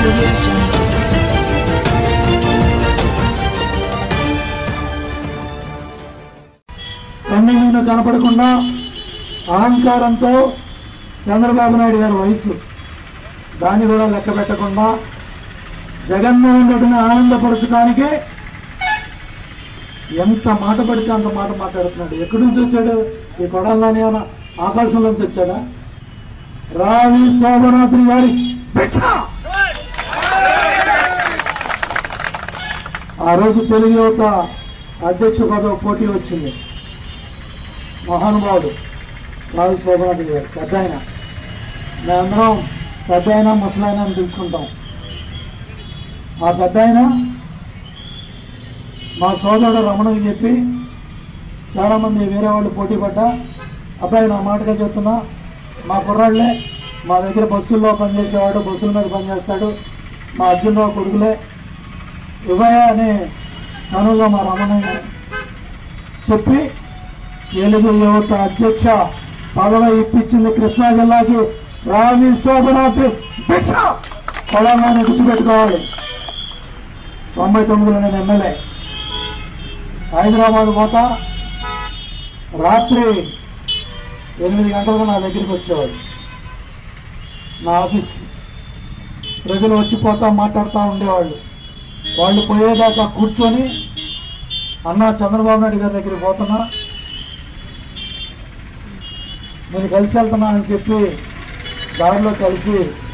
కన్నీళ్ళు కనపడకుండా అహంకారంతో చంద్రబాబు నాయుడు గారి వయసు దాన్ని కూడా లెక్క పెట్టకుండా జగన్మోహన్ రెడ్డిని ఆనందపరచడానికి ఎంత మాట పడితే అంత మాట మాట్లాడుతున్నాడు. ఎక్కడి నుంచి వచ్చాడు ఈ కొడాలని? ఏమైనా ఆకాశంలోంచి వచ్చాడా? రావి శోభనాథుని గారి ఆ రోజు తెలుగు యువత అధ్యక్ష పదవి పోటీ వచ్చింది. మహానుభావుడు రావి శోభనాథుని గారు పెద్ద ఆయన. మేమందరం పెద్ద అయినా ముసలైనా అని తెలుసుకుంటాం. ఆ పెద్ద ఆయన మా సోదరుడు రమణకి చెప్పి చాలామంది వేరే వాళ్ళు పోటీ పడ్డా, అబ్బాయి నా మాటగా చెప్తున్నా, మా కుర్రాళ్ళే మా దగ్గర బస్సుల్లో పనిచేసేవాడు, బస్సుల మీద పనిచేస్తాడు, మా అర్జునరావు కొడుకులే ఇవ్వయా అని చనువుగా మా రమణయ్య చెప్పి తెలుగు యువత అధ్యక్ష పదవి ఇప్పించింది కృష్ణా జిల్లాకి రావి శోభనాథ్ భిక్ష. పొలంగానే గుర్తుపెట్టుకోవాలి. 99లో నేను ఎమ్మెల్యే. హైదరాబాద్ పోతా రాత్రి 8 గంటలకు నా దగ్గరికి వచ్చేవాడు నా ఆఫీస్కి. ప్రజలు వచ్చిపోతా మాట్లాడుతూ ఉండేవాళ్ళు. వాళ్ళు పోయేదాకా కూర్చొని అన్నా చంద్రబాబు నాయుడు గారి దగ్గరికి పోతున్నా, నేను కలిసి వెళ్తున్నా అని చెప్పి దారిలో కలిసి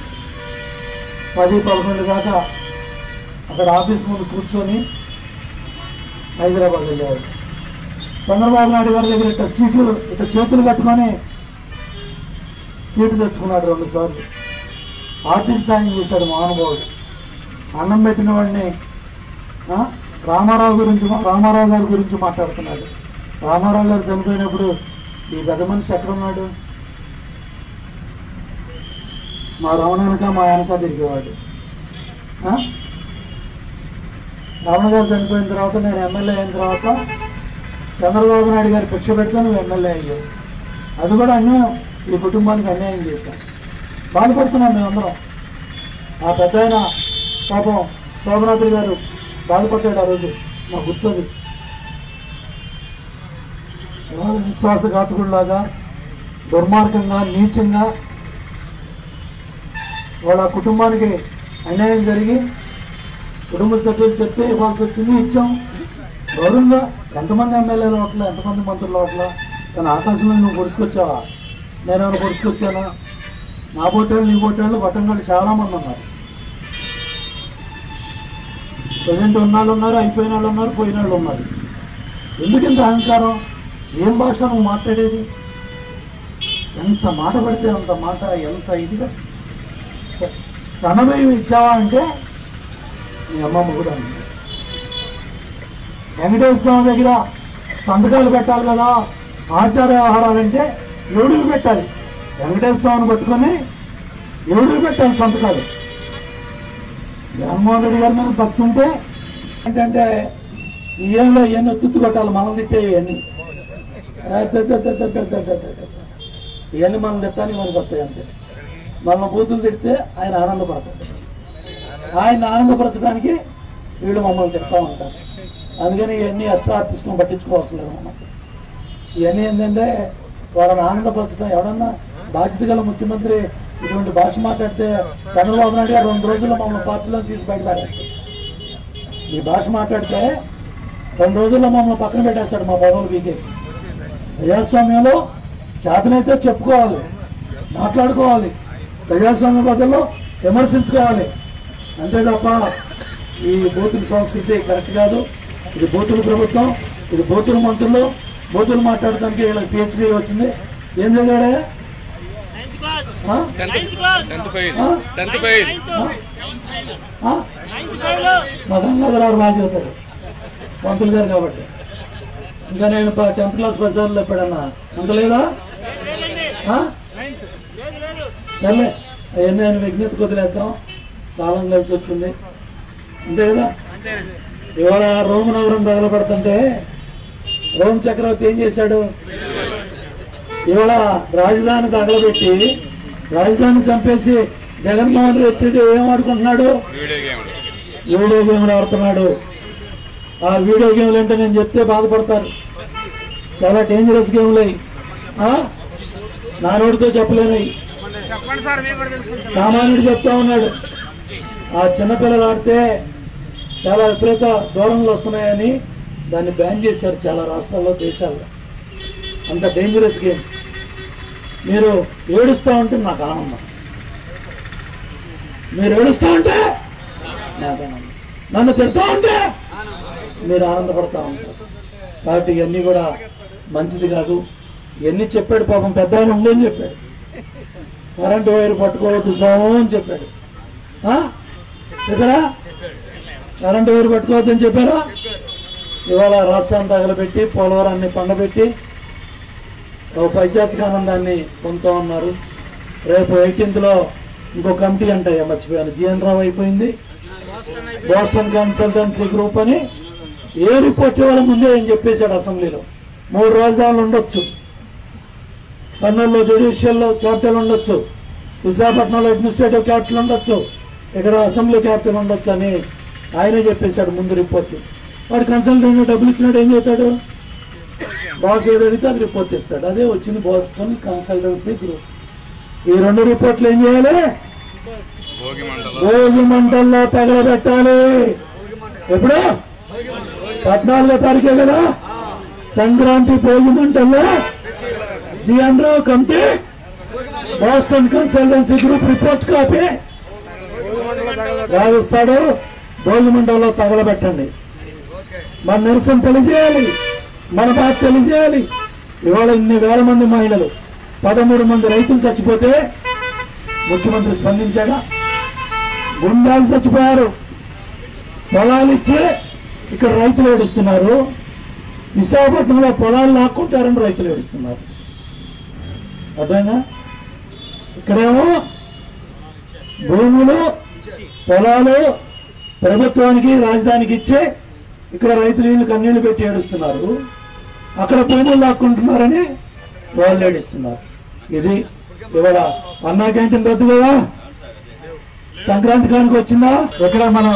10-11 దాకా అక్కడ ఆఫీస్ ముందు కూర్చొని హైదరాబాద్ వెళ్ళేవాడు. చంద్రబాబు నాయుడు గారి దగ్గర ఇట్లా చేతులు కట్టుకొని సీటు తెచ్చుకున్నాడు 2 సార్లు. ఆర్థిక సాయం చేశాడు మహానుభావుడు. అన్నం పెట్టిన వాడిని రామారావు గారి గురించి మాట్లాడుతున్నాడు. రామారావు గారు చనిపోయినప్పుడు ఈ పెద్ద మనిషి ఎక్కడున్నాడు? మా రమణనక మా వెనక తిరిగేవాడు. రమణ గారు చనిపోయిన తర్వాత నేను ఎమ్మెల్యే అయిన తర్వాత చంద్రబాబు నాయుడు గారు భిక్ష పెడితే నువ్వు ఎమ్మెల్యే అయ్యావు. అది కూడా అన్యాయం. ఈ కుటుంబానికి అన్యాయం చేశాం. బాధపడుతున్నాం మేమందరం. ఆ పెద్ద ఆయన పాపం శోభనాథుడు గారు బాధపడ్డాడు ఆ రోజు. మా గుర్తుంది. విశ్వాసఘాతకుడిలాగా దుర్మార్గంగా నీచంగా వాళ్ళ కుటుంబానికి అన్యాయం జరిగి కుటుంబ సభ్యులు చెప్తే ఇవ్వాల్సి వచ్చింది, ఇచ్చాం. గౌరవంగా ఎంతమంది ఎమ్మెల్యేలు అట్లా, ఎంతమంది మంత్రులు అట్లా. కానీ ఆకాశంలో నువ్వు పొడుచుకొచ్చావా? నేనేమైనా పొడుచుకొచ్చానా? నా పోటేళ్ళు నీ పోటేళ్ళు బట్టంగాళ్ళు చాలామంది ఉన్నారు. ప్రజెంట్ ఉన్నాళ్ళు ఉన్నారు, అయిపోయిన వాళ్ళు ఉన్నారు, పోయిన వాళ్ళు ఉన్నారు. ఎందుకింత అహంకారం? ఏం భాష నువ్వు మాట్లాడేది? ఎంత మాట పడితే అంత మాట, ఎంత ఇదిగా సన్నమయం ఇచ్చావా అంటే మీ అమ్మమ్మ కూడా అంది. వెంకటేశ్వర స్వామి దగ్గర సంతకాలు పెట్టాలి కదా, ఆచార వ్యవహారాలంటే ఎవడికి పెట్టాలి? వెంకటేశ్వర స్వామిని పట్టుకొని ఎవడికి పెట్టాలి సంతకాలు? జగన్మోహన్ రెడ్డి గారి మీద భక్తి ఉంటే ఏంటంటే ఏళ్ళలో ఇవన్నీ ఎత్తుత్తు కొట్టాలి, మనం తిట్టే ఇవన్నీ ఇవన్నీ మనం తిట్టానికి మనకు వస్తాయి అంతే. మన బూతులు తిడితే ఆయన ఆనందపడతాడు. ఆయన ఆనందపరచడానికి వీళ్ళు మమ్మల్ని తిడతా ఉంటారు. అందుకని ఇవన్నీ ఎక్స్ట్రా ఆర్టిస్ట్ని పట్టించుకోవాల్సిన లేదు. మనకు ఇవన్నీ ఏంటంటే వాళ్ళని ఆనందపరచడం. ఎవడన్నా బాధ్యత గల ముఖ్యమంత్రి ఇటువంటి భాష మాట్లాడితే చంద్రబాబు నాయుడు గారు 2 రోజుల్లో మమ్మల్ని పార్టీలో తీసి బయట పారేస్తాడు. ఈ భాష మాట్లాడితే 2 రోజుల్లో మమ్మల్ని పక్కన పెట్టేస్తాడు, మా పదవులు పీకేసి. ప్రజాస్వామ్యంలో చేతనైతే చెప్పుకోవాలి, మాట్లాడుకోవాలి, ప్రజాస్వామ్య పద్ధతిలో విమర్శించుకోవాలి. అంతే తప్ప ఈ బూతుల సంస్కృతి కరెక్ట్ కాదు. ఇది బూతుల ప్రభుత్వం, ఇది బూతుల మంత్రులు. బూతులు మాట్లాడటానికి వీళ్ళకి PhD వచ్చింది. ఏం చదివాడే? మా గంగాధరరావు బాగా చదువుతాడు, మంత్రులు గారు కాబట్టి. ఇంకా నేను 10th క్లాస్ ప్రచారంలో ఎప్పుడన్నా అంత లేదా? సర్లే అవన్నీ ఆయన విజ్ఞత కొద్దిలేద్దాం, కాలం కలిసి వచ్చింది అంతే కదా. ఇవాళ రోమ్ నగరం తగలబడుతుంటే రోమ్ చక్రవర్తి ఏం చేశాడు? ఇవాళ రాజధాని తగలబెట్టి రాజధాని చంపేసి జగన్మోహన్ రెడ్డి ఏం ఆడుకుంటున్నాడు? వీడియో గేమ్లు ఆడుతున్నాడు. ఆ వీడియో గేమ్లు అంటే నేను చెప్తే బాధపడతారు. చాలా డేంజరస్ గేమ్లు అవి. నా నోటితో చెప్పలేనవి. సామాన్యుడు చెప్తా ఉన్నాడు. ఆ చిన్నపిల్లలు ఆడితే చాలా విపరీత దూరంలో వస్తున్నాయని దాన్ని బ్యాన్ చేశారు చాలా రాష్ట్రాల్లో, దేశాల్లో. అంత డేంజరస్ గేమ్. మీరు ఏడుస్తూ ఉంటే నాకు ఆనందం. మీరు ఏడుస్తూ ఉంటే నాకు ఆనందం. నన్ను తిడతా ఉంటే మీరు ఆనందపడతా ఉంటారు. కాబట్టి ఇవన్నీ కూడా మంచిది కాదు. ఇవన్నీ చెప్పాడు పాపం. పెద్ద ఆయన ఉందని చెప్పాడు. కరెంటు వైర్ పట్టుకోవద్దు సోమం అని చెప్పాడు. చెప్పారా? కరెంటు వైర్ పట్టుకోవద్దు అని చెప్పారా? ఇవాళ రాష్ట్రాన్ని తగలబెట్టి పోలవరాన్ని పండబెట్టి ఒక పైచాచిక ఆనందాన్ని పొందుతూ ఉన్నారు. రేపు 18th ఇంకో కమిటీ అంటాయా మర్చిపోయాను. జిఎన్ రావు అయిపోయింది. బోస్టన్ కన్సల్టెన్సీ గ్రూప్ అని ఏ రిపోర్ట్ ఇవ్వాలి ముందే అని చెప్పేశాడు అసెంబ్లీలో. 3 రాజధానులు ఉండొచ్చు. కర్నూలులో జ్యుడిషియల్లో క్యాపిటల్ ఉండొచ్చు, విశాఖపట్నంలో అడ్మినిస్ట్రేటివ్ క్యాపిటల్ ఉండొచ్చు, ఇక్కడ అసెంబ్లీ క్యాపిటల్ ఉండొచ్చు అని ఆయనే చెప్పేశాడు ముందు రిపోర్ట్లు. వాడు కన్సల్టెంట్ డబ్బులు ఇచ్చినట్టు ఏం చేస్తాడు? బాస్ ఏది అడిగితే అది రిపోర్ట్ ఇస్తాడు. అదే వచ్చింది బోస్టన్ కన్సల్టెన్సీ గ్రూప్. ఈ 2 రిపోర్ట్లు ఏం చేయాలి? భోగి మంటల్లో తగలబెట్టాలి. ఎప్పుడు? 14వ తారీఖే కదా సంక్రాంతి. భోగి మంటల్లో G N Rao committee Boston Consultancy Group report copy రావిస్తాడు. భోగి మంటల్లో తగలబెట్టండి. మన నిరసన తెలియజేయాలి, మన బాధ తెలియజేయాలి. ఇవాళ ఇన్ని వేల మంది మహిళలు, 13 మంది రైతులు చచ్చిపోతే ముఖ్యమంత్రి స్పందించాడా? గుండాలు చచ్చిపోయారు. పొలాలు ఇచ్చి ఇక్కడ రైతులు ఏడుస్తున్నారు. విశాఖపట్నంలో పొలాలు లాక్కుంటారని రైతులు ఏడుస్తున్నారు. అర్థమైనా? ఇక్కడేమో భూములు పొలాలు ప్రభుత్వానికి రాజధానికి ఇచ్చే ఇక్కడ రైతులు వీళ్ళు కన్నీళ్లు పెట్టి ఏడుస్తున్నారు. అక్కడ భూములు లాక్కుంటున్నారని వాళ్ళు ఏడుస్తున్నారు. ఇది ఇవాళ అన్నా క్యాంటీన్ రద్దు కదా, సంక్రాంతి కానుక వచ్చిందా? ఎక్కడ మన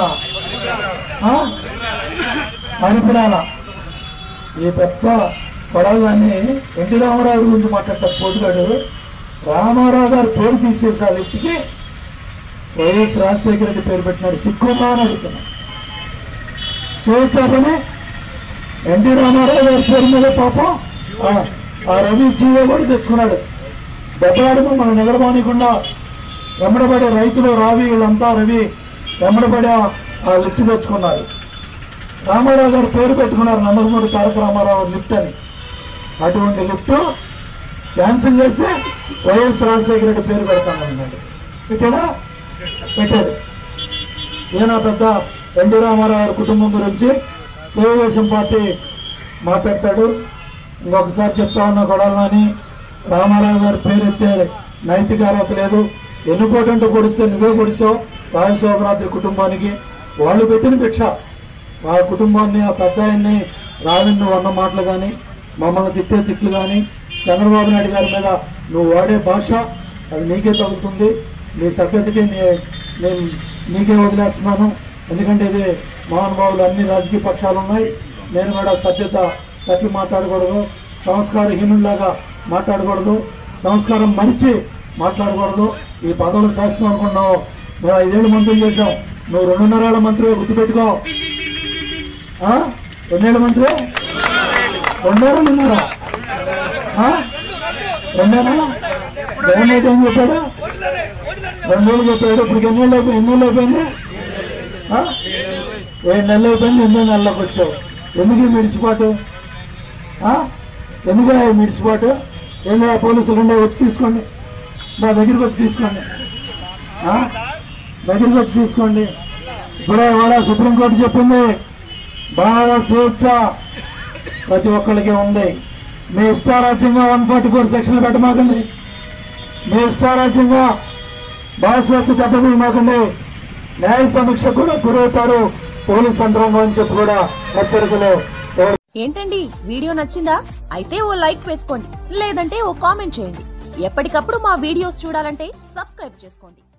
అనిపిడాల ఈ పెద్ద పడవదాన్ని ఎన్టీ రామారావు గురించి మాట్లాడతారు పోటుగాడు. రామారావు గారు పేరు తీసేసి ఆ లిఫ్ట్కి వైఎస్ రాజశేఖర రెడ్డి పేరు పెట్టినాడు. సిక్కున్నా అని అడుగుతున్నాడు. చూచాపని ఎన్టీ రామారావు గారి పేరు మీద పాపం ఆ రవి జీవో కూడా తెచ్చుకున్నాడు. దెబ్బలాడము మనం నిద్రపోనీయకుండా వెంబడబడే రైతులు రావి వీళ్ళంతా రవి వెంబడబడే ఆ లిఫ్ట్ తెచ్చుకున్నారు. రామారావు గారు పేరు పెట్టుకున్నారు, నందమూరి తారక రామారావు లిఫ్ట్ అని. అటువంటి లిఫ్ట్ క్యాన్సిల్ చేసి వైఎస్ రాజశేఖర రెడ్డి పేరు పెడతానన్నాడు. పెట్టాడా? పెట్టాడు. ఈయన పెద్ద ఎన్టీ రామారావు గారి కుటుంబం గురించి తెలుగుదేశం పార్టీ మాట్లాడతాడు. ఇంకొకసారి చెప్తా ఉన్న గొడవలని రామారావు గారి పేరు ఎత్తే నైతిక అర్హత లేదు. ఎన్ని కోటంటూ పొడిస్తే నువ్వే పొడిచావు రాజశోభరాత్రి కుటుంబానికి. వాళ్ళు పెట్టిన భిక్ష ఆ కుటుంబాన్ని, ఆ పెద్ద ఆయన్ని రావిని నువ్వు అన్న మాటలు కానీ, మమ్మల్ని తిట్టే తిట్లు కానీ, చంద్రబాబు నాయుడు గారి మీద నువ్వు వాడే భాష అది నీకే తగ్గుతుంది. నీ సభ్యతకి నేను నీకే వదిలేస్తున్నాను. ఎందుకంటే ఇది మహానుభావులు అన్ని రాజకీయ పక్షాలు ఉన్నాయి. నేను కూడా సభ్యత తప్పి మాట్లాడకూడదు, సంస్కారహీనులాగా మాట్లాడకూడదు, సంస్కారం మరిచి మాట్లాడకూడదు. ఈ పదవులు శాస్త్రం అనుకున్నావు. మేము 5 ఏళ్ళు మంత్రులు చేసాం, నువ్వు 2.5 ఏళ్ల మంత్రి గుర్తుపెట్టుకో. 2 ఏళ్ల మంత్రి 2 ఏళ్ళు ఉన్నారా? 2 ఏళ్ళ జగన్ అయితే ఏం చెప్పాడు? 2 ఏళ్ళు చెప్పాడు. ఇప్పుడు ఎన్ని ఏళ్ళు అయిపోయింది? 7 నెలలు అయిపోయింది. 8వ నెలలోకి వచ్చావు. ఎందుకు ఈ మిడిసిపాటు? ఎందుకు ఈ మిడిసిపాటు? ఏంటో పోలీసులు ఉండే వచ్చి తీసుకోండి, నా దగ్గరికి వచ్చి తీసుకోండి, దగ్గరికి వచ్చి తీసుకోండి. ఇప్పుడే ఇవాళ సుప్రీంకోర్టు చెప్పింది, బాగా స్వేచ్ఛ ప్రతి ఒక్కరికి ఉంది. మీ ఇష్టారాజ్యంగా 144 సెక్షన్లు పెట్టమాకండి. మీ ఇష్టారాజ్యంగా బాగా స్వేచ్ఛ పెట్టమాకండి. న్యాయ సమీక్ష కూడా గురవుతారు పోలీస్ యంత్రాంగం అని చెప్పి కూడా హెచ్చరికలు. ఏంటండి వీడియో నచ్చిందా? అయితే ఓ లైక్ వేసుకోండి, లేదంటే ఓ కామెంట్ చేయండి. ఎప్పటికప్పుడు మా వీడియోస్ చూడాలంటే సబ్స్క్రైబ్ చేసుకోండి.